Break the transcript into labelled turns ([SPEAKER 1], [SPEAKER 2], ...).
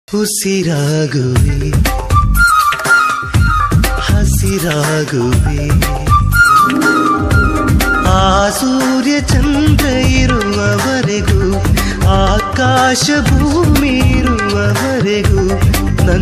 [SPEAKER 1] ಉಸಿರಾಗುವೆ ಹಸಿರಾಗುವೆ ಆ ಸೂರ್ಯ ಚಂದ್ರ ಇರುವವರೆಗೂ ಆಕಾಶ ಭೂಮಿ ಇರುವವರೆಗೂ